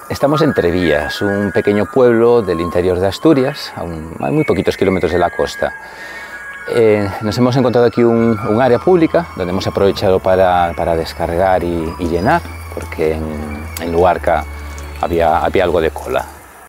Estamos en Trevías, un pequeño pueblo del interior de Asturias, a muy poquitos kilómetros de la costa. Nos hemos encontrado aquí un área pública donde hemos aprovechado para descargar y llenar, porque en Luarca había algo de cola.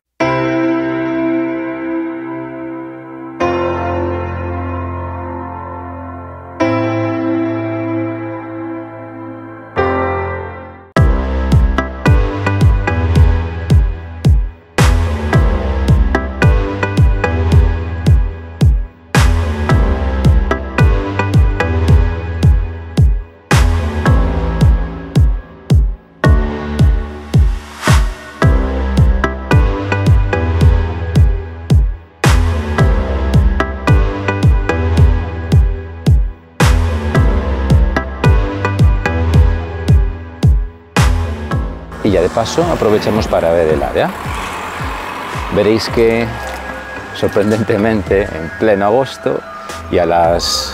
Y ya de paso aprovechamos para ver el área. Veréis que sorprendentemente en pleno agosto y a las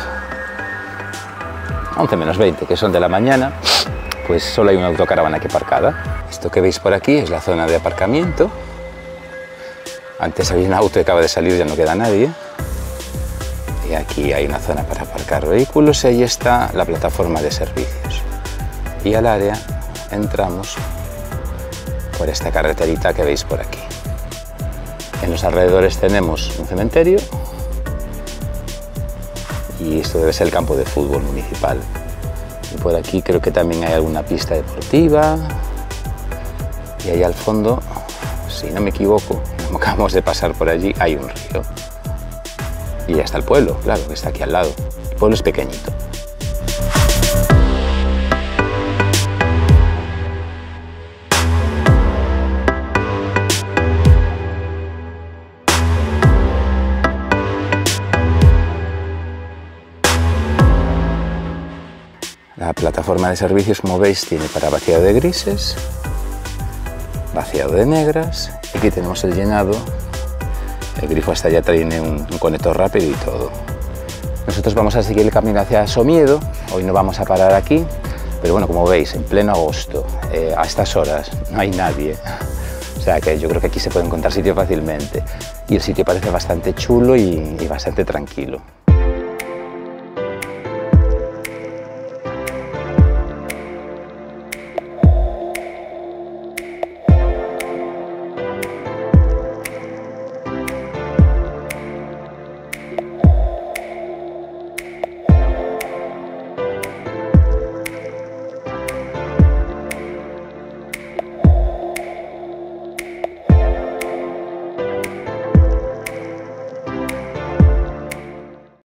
11 menos 20, que son de la mañana, pues solo hay una autocaravana aquí aparcada. Esto que veis por aquí es la zona de aparcamiento. Antes había un auto que acaba de salir, ya no queda nadie. Y aquí hay una zona para aparcar vehículos y ahí está la plataforma de servicios. Y al área entramos por esta carreterita que veis por aquí. En los alrededores tenemos un cementerio y esto debe ser el campo de fútbol municipal. Y por aquí creo que también hay alguna pista deportiva y ahí al fondo, si no me equivoco, como acabamos de pasar por allí, hay un río. Y ya está el pueblo, claro, que está aquí al lado. El pueblo es pequeñito. La plataforma de servicios, como veis, tiene para vaciado de grises, vaciado de negras. Aquí tenemos el llenado. El grifo hasta allá tiene un conector rápido y todo. Nosotros vamos a seguir el camino hacia Somiedo. Hoy no vamos a parar aquí, pero bueno, como veis, en pleno agosto, a estas horas, no hay nadie. O sea que yo creo que aquí se puede encontrar sitio fácilmente. Y el sitio parece bastante chulo y bastante tranquilo.